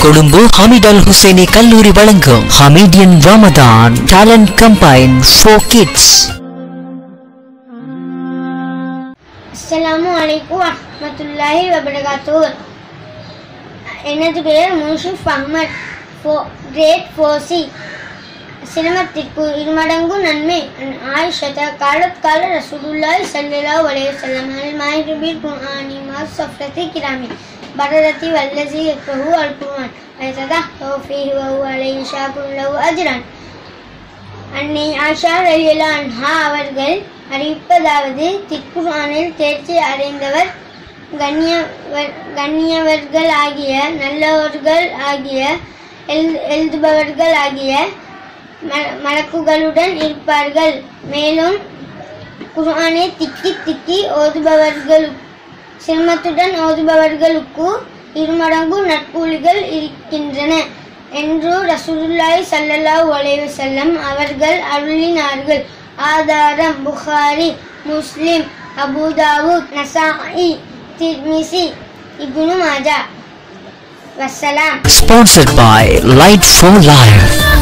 கொழும்பு ஹமீட் அல் ஹுசைனி கல்லூரி வழங்கும் Hamidian Ramadan talent campaign for kids. அஸ்ஸலாமு அலைக்கும் வரஹ்மத்துல்லாஹி வபரகாத்துஹு. எனது பெயர் முன்ஷிப் அஹ்மத், கிரேட் 4C. சிரமத்திற்கு இருமடங்கு நன்மை. ஆயிஷத காலத் கால ரசூலுல்லாஹி ஸல்லல்லாஹு அலைஹி வஸல்லம் அல் மாஹிர் பில் குர்ஆனி மா ஸஃப்ரத்தி கிராமி பரரத்தி வல்லஸி யக்ரஹு அல் குர்ஆன் வயதஹு ஃபீஹி வ ஹுவ அலைஹி ஷாக்குன் லஹு அஜ்ரன். அன்னை ஆயிஷா ரலியல்லாஹு அன்ஹா அவர்கள் அறிவிப்பதாவது, திருக்குர்ஆனில் தேர்ச்சி அடைந்தவர் கண்ணியவர்கள் ஆகிய நல்லவர்கள் ஆகிய எழுதுபவர்கள் ஆகிய மலக்குகளுடன் இருப்பார்கள். மேலும் குர்ஆனை திக்கி திக்கி ஓதுபவர்கள் சிரமத்துடன் ஓதுபவர்களுக்கு இருமடங்கு நற்கூலிகள் இருக்கின்றன என்று ரசூலுல்லாஹி ஸல்லல்லாஹு அலைஹி வஸல்லம் அவர்கள் அருளினார்கள். ஆதாரம் Bukhari, Muslim, Abu Dawud, Nasai, Tirmidhi, Ibn Majah. வஸ்ஸலாம். Sponsored by Light for Life.